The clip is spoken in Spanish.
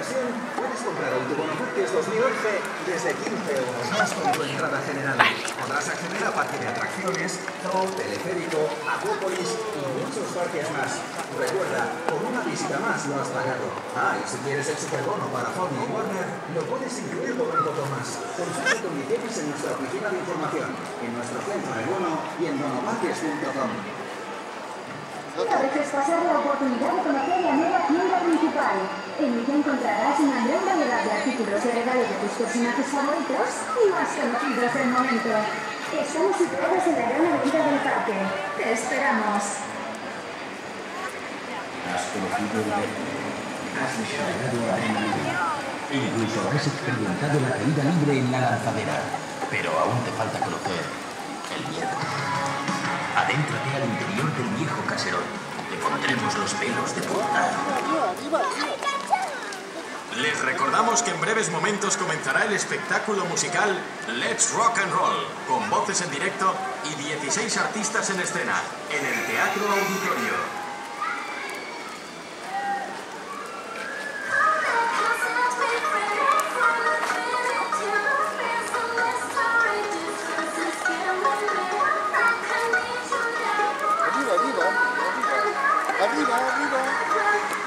diversión, puedes comprar Autobonoparques 2011 desde 15 euros más con tu entrada general. Podrás acceder a parque de atracciones, zoo, teleférico, Acuópolis y muchos parques más. Recuerda, con una visita más lo has pagado. Y si quieres el superbono para Sony y Warner, lo puedes incluir por un poco más. Consulta condiciones en nuestra oficina de información, en nuestro centro de bono y en bonoparques.com. No dejes pasar la oportunidad de conocer la nueva tienda principal. En ella encontrarás una gran variedad de artículos de regalo de tus personajes favoritos y más conocidos del momento. Estamos situados en la gran avenida del parque. ¡Te esperamos! Has conocido el reto, has descargado la adrenalina, incluso has experimentado la caída libre en la lanzadera, pero aún te falta conocer el miedo. Adéntrate al interior del viejo caserón. Te pondremos los pelos de punta. Les recordamos que en breves momentos comenzará el espectáculo musical Let's Rock and Roll, con voces en directo y 16 artistas en escena, en el Teatro Auditorio. Arriba, arriba, arriba, arriba, arriba.